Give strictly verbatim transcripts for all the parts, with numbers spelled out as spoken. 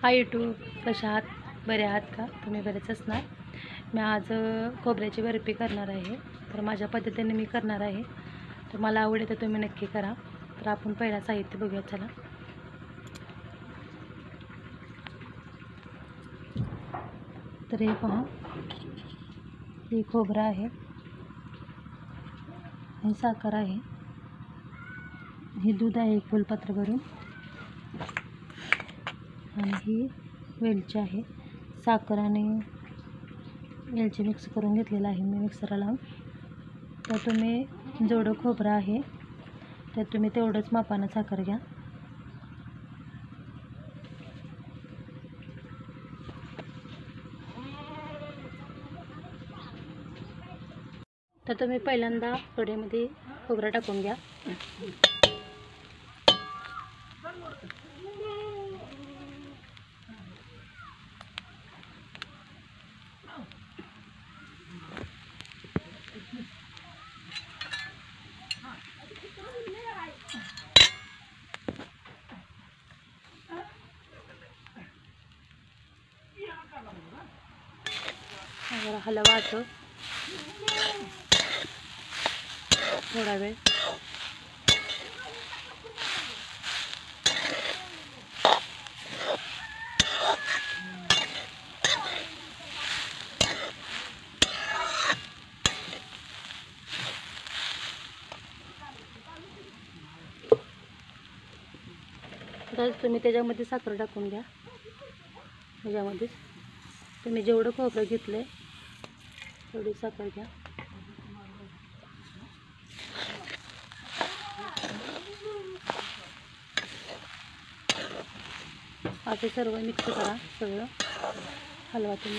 Hi YouTube, कशा आहात? बरे आहात का? तुम्ही बरेच असणार. मी आज खोबऱ्याची बर्फी करणार आहे. तर माझ्या पद्धतीने मी करणार आहे. तर मला आवडेल तर तुम्ही नक्की करा. तर आपण पहिला साहित्य बघूया. चला. तर हे पहा, हे खोबरं आहे, हे साखर आहे, हे दूध आहे एक फुलपात्र भरून, आणि ही वेलची आहे. साखर आणि वेलची मिक्स करून घेतलेला आहे मी मिक्सरला लावून. तर तुम्ही जेवढं खोबरं आहे तर तुम्ही तेवढंच मापानं साखर घ्या. तर तुम्ही पहिल्यांदा कढईमध्ये खोबरं टाकून घ्या. जरा हलवायचं थोडा वेळ. तर तुम्ही त्याच्यामध्ये साखर टाकून घ्या. त्याच्यामध्ये तुम्ही जेवढं खोबरं घेतलं आहे तेवढी साखर घ्या. आता सर्व मिक्स करा, सगळं हलवा तुम्ही.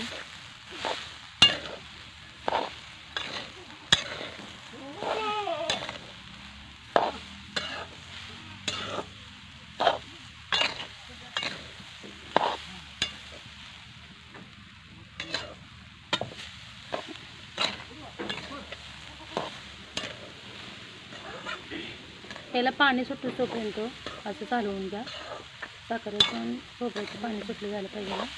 याला पाणी सुटू तोपर्यंत असं चालवून घ्या. साखरेचं आणि खोबऱ्याचं पाणी सुटलं झालं पाहिजे ना.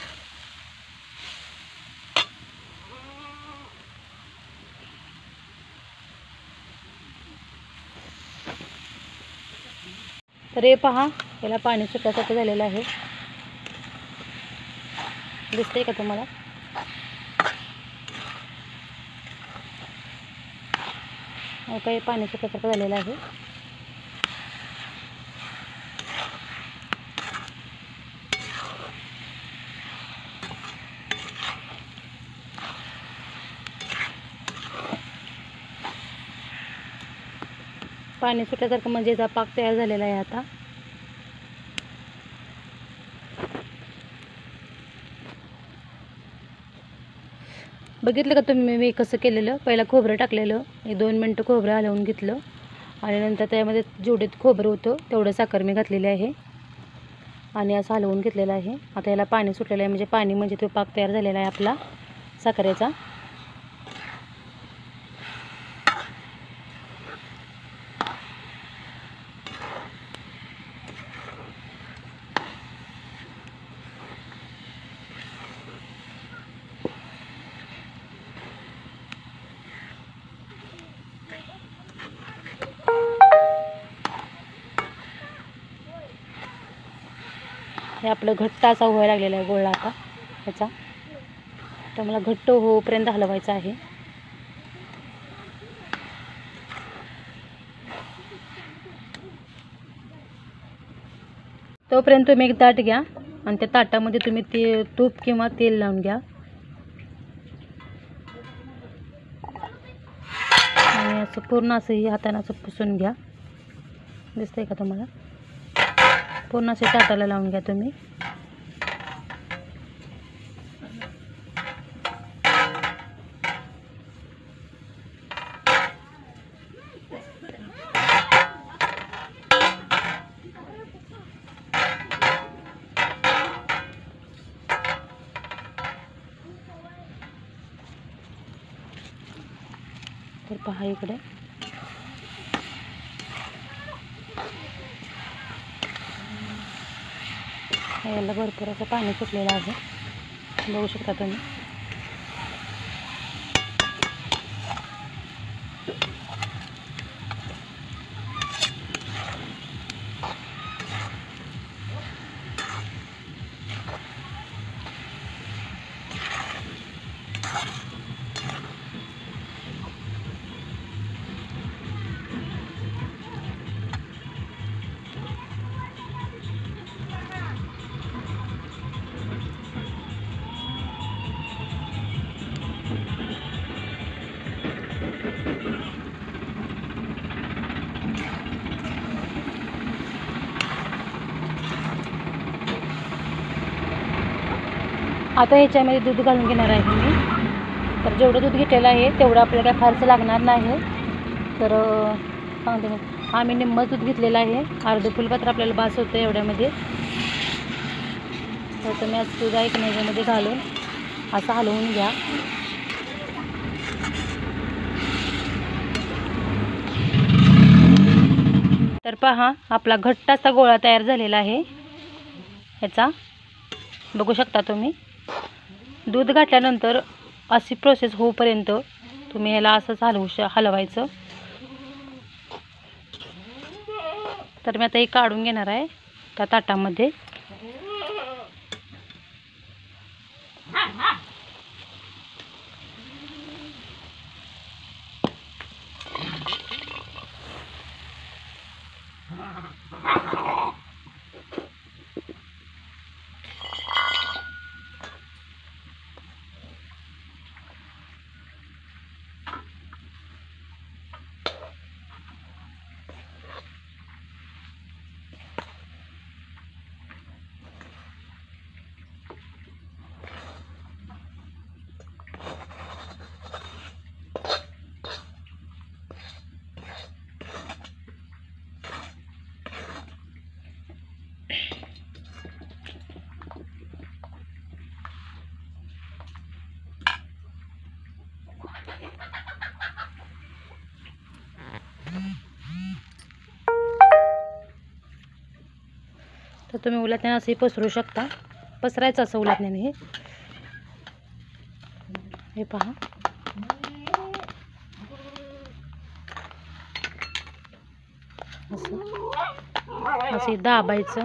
तर हे पहा, याला पाणी सुटायसाठी झालेलं आहे. दिसतंय का तुम्हाला? काही पाणी सुटायसारखं झालेलं आहे. पाणी सुटल्यासारखं म्हणजे याचा पाक तयार झालेला आहे. आता बघितलं का तुम्ही मी कसं केलेलं? पहिला खोबरं टाकलेलं, एक दोन मिनटं खोबरं हलवून घेतलं, आणि नंतर त्यामध्ये जेवढे खोबरं होतं तेवढं साखर मी घातलेली आहे आणि असं हलवून घेतलेलं आहे. आता याला पाणी सुटलेलं आहे, म्हणजे पाणी म्हणजे तो पाक तयार झालेला आहे आपला साखरेचा. हे आपलं घट्ट असा व्हायला लागलेला आहे गोळा आता ह्याचा. तर मला घट्ट होईपर्यंत हलवायचं आहे. तोपर्यंत तुम्ही एक ताट घ्या आणि त्या ताटामध्ये तुम्ही ते तूप किंवा तेल लावून घ्या आणि असं पूर्ण असं ही हाताने असं पुसून घ्या. दिसतंय का तुम्हाला? पूर्ण असे ताटाला लावून घ्या तुम्ही. तर पहा इकडे याला भरपूर असं पाणी सुटलेलं आहे, बघू शकता तुम्ही. आता ह्याच्यामध्ये दूध घालून घेणार आहे मी. तर जेवढं दूध घेतलेलं आहे तेवढं आपल्याला काय फारसं लागणार नाही. तर सांगते मी, आम्ही निम्मं दूध घेतलेलं आहे, अर्धे फुलपात्र आपल्याला बास होतं एवढ्यामध्ये. तर तुम्ही आज दूध आहे की नाही ह्याच्यामध्ये घालून असं हलवून घ्या. तर पहा, आपला घट्ट असा गोळा तयार झालेला आहे ह्याचा, बघू शकता तुम्ही. दूध घातल्यानंतर अशी प्रोसेस होईपर्यंत तुम्ही ह्याला असंच हलवू श हलवायचं. तर मी आता हे काढून घेणार आहे त्या ताटामध्ये. तर तुम्ही उलटण्याने असंही पसरू शकता, पसरायचं असं उलटण्याने. हे हे पहा, असं असे दाबायचं.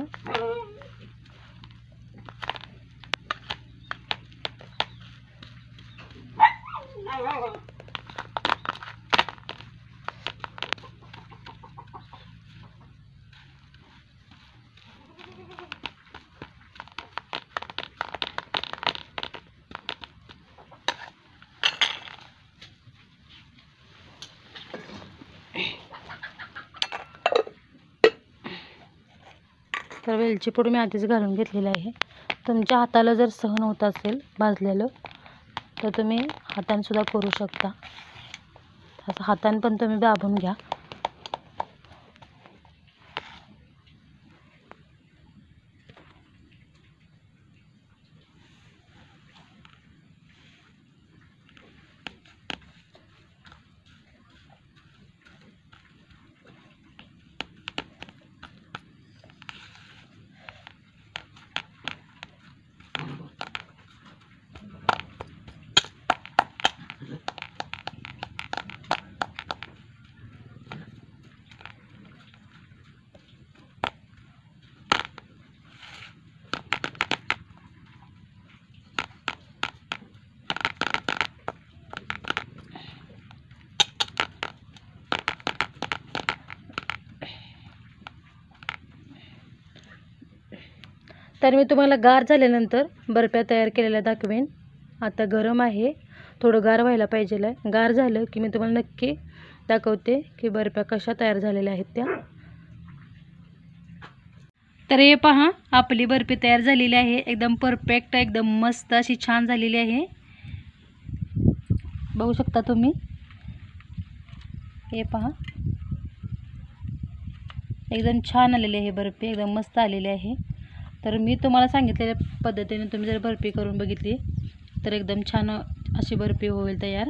तर वेलची पूड मी आधीच घालून घेतलेली आहे. तुमच्या हाताला जर सहन होत असेल भाजलेलं तर तुम्ही हाताने सुद्धा करू शकता. असं हाताने पण तुम्ही दाबून घ्या. तर मी तुम्हाला गार झाल्यानंतर बर्फ्या तयार केलेल्या दाखवेन. आता गरम आहे, थोडं गार व्हायला पाहिजे आहे. गार झालं की मी तुम्हाला नक्की दाखवते की बर्फ्या कशा तयार झालेल्या आहेत त्या. तर हे पहा, आपली बर्फी तयार झालेली आहे. एकदम परफेक्ट, एकदम मस्त अशी छान झालेली आहे, बघू शकता तुम्ही. हे पहा, एकदम छान आलेली आहे बर्फी, एकदम मस्त आलेली आहे. तर मी तुम्हाला सांगितलेल्या पद्धतीने तुम्ही जर बर्फी करून बघितली तर एकदम छान अशी बर्फी होईल तयार.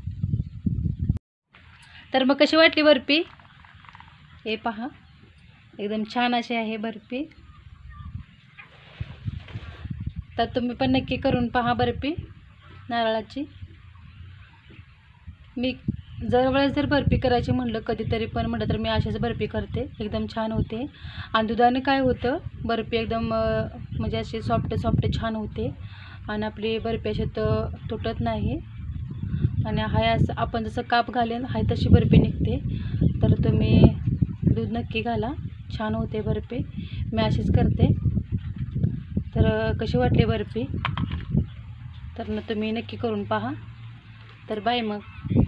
तर मग कशी वाटली बर्फी हे पहा. एकदम छान अशी आहे बर्फी. तर तुम्ही पण नक्की करून पहा बर्फी नारळाची. मी जर वेळेस जर बर्फी करायची म्हणलं कधीतरी पण म्हटलं तर मी अशीच बर्फी करते, एकदम छान होते. आणि दुधाने काय होतं, बर्फी एकदम म्हणजे अशी सॉफ्ट सॉफ्ट छान होते आणि आपली बर्फी अशी तर तुटत नाही. आणि हाय असं आपण जसं काप घालेन हाय तशी बर्फी निघते. तर तुम्ही दूध नक्की घाला, छान होते बर्फी. मी अशीच करते. तर कशी वाटली बर्फी तर न तुम्ही नक्की करून पहा. तर बाय मग.